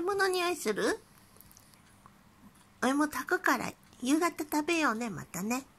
芋の匂いする？お芋炊くから夕方食べようね、またね。